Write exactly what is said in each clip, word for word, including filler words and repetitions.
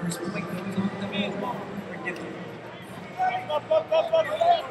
First point goes on the board for Dickerson. Up, up, up, up, up.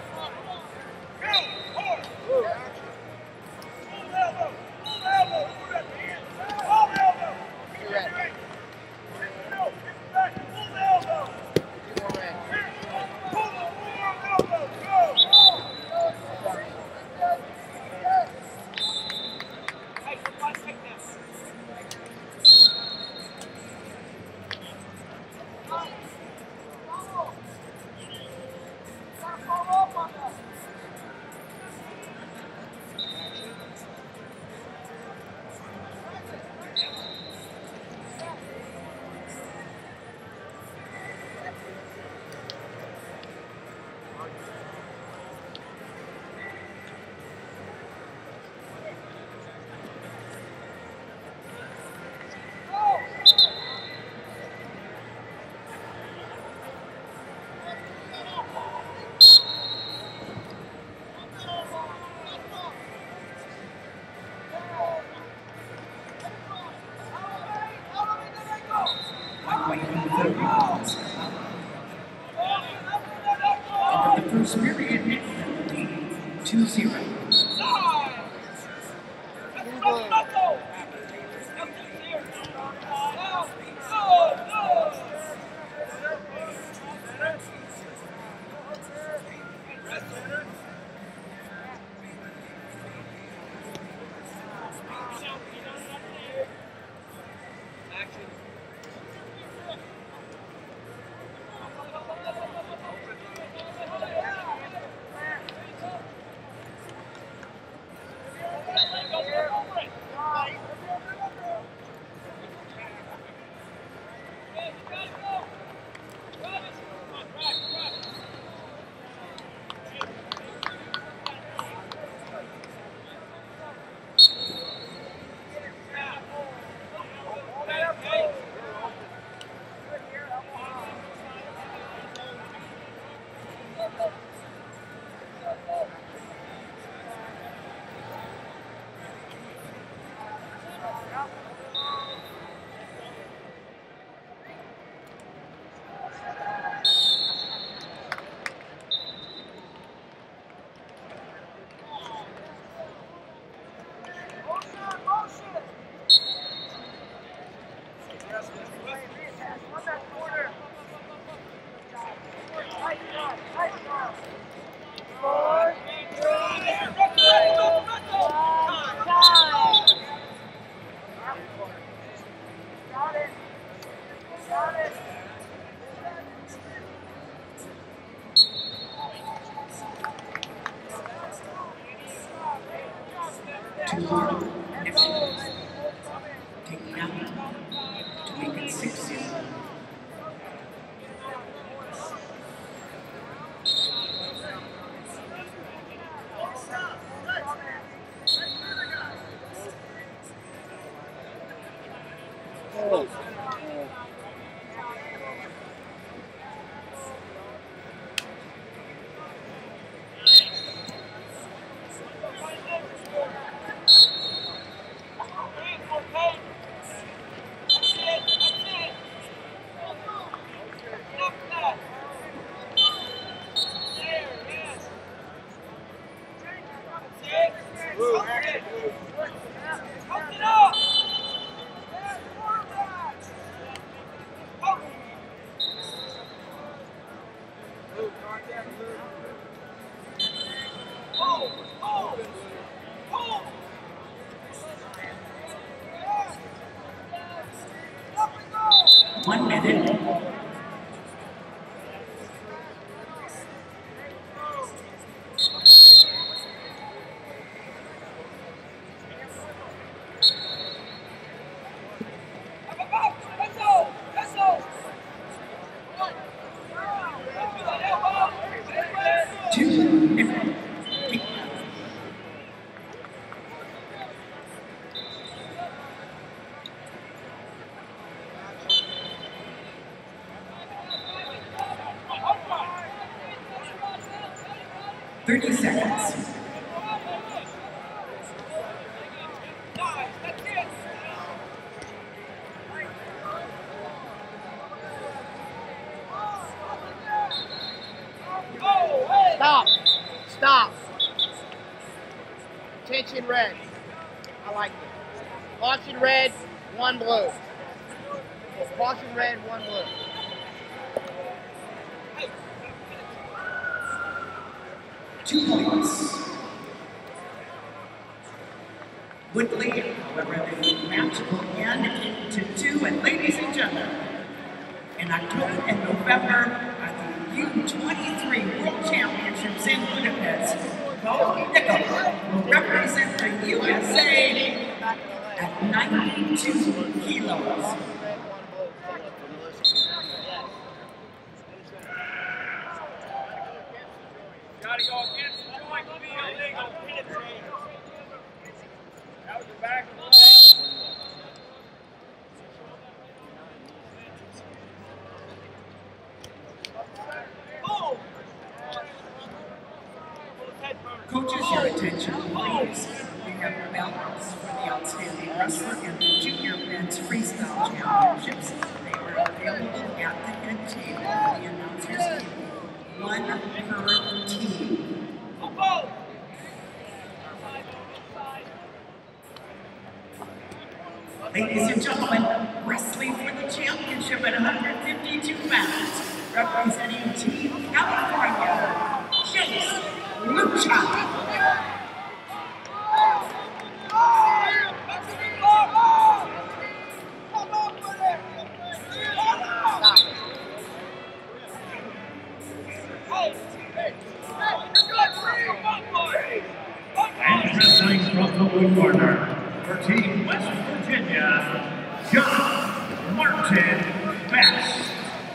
First period, two zero. Two more Nichols. Taking out to make it six zero. Oh. One minute. Two minutes. Thirty seconds. Caution red. I like it. Caution red, one blue. Caution red, one blue. Two points. Woodley, however, the match will end eight to two. And ladies and gentlemen, in October and November at the U twenty-three World Championships in Budapest, Cody Dickerson will represent the U S A at ninety-two kilos. Gotta go against the point, be illegal, penetrate. That was the back of the leg. Oh! Coaches, your attention, please. We have ballots for the Outstanding Wrestler and the Junior Men's Freestyle Championships. They are available at the head table. The announcers table. One per team. Ladies and gentlemen, wrestling for the championship at one hundred fifty-two pounds, representing Team California, Chase Lucha. And wrestling from the blue corner, for Team West Virginia, John Martin Best.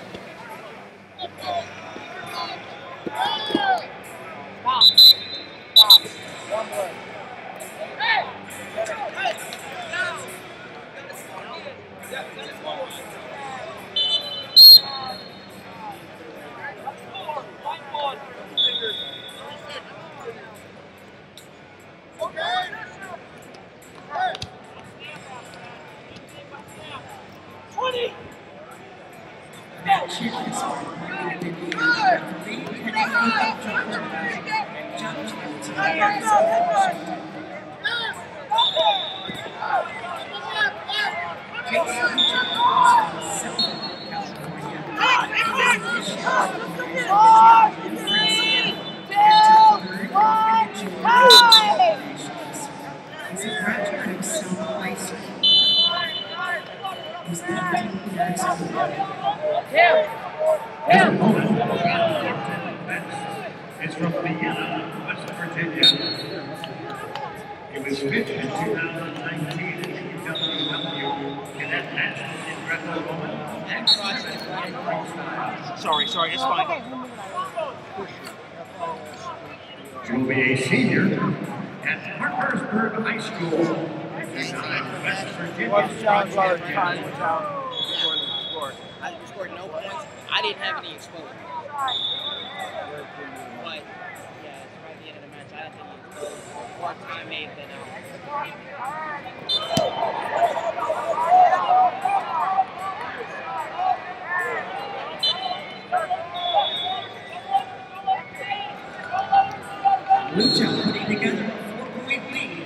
It's from Vienna, West Virginia. It was pitched in two thousand nineteen at U W W Cadet Nationals in Greco-Roman. Sorry, sorry, it's fine. She will be a senior at Parkersburg High School. Two-time West Virginia. What's John's time? What's out? Scored. I scored no points. I didn't have any exposure. But, yeah, it's by the end of the match. I didn't think he was more time made than Lucha putting together a four-point lead.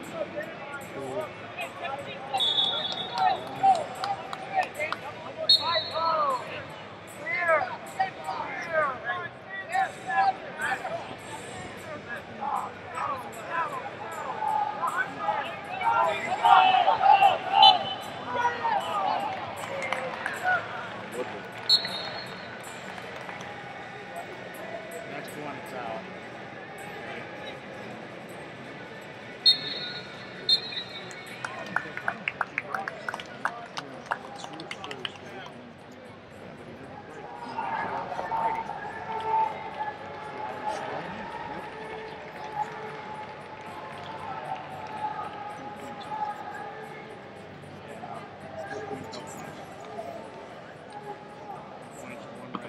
next one is out.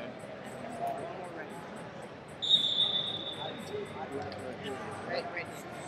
Right, right.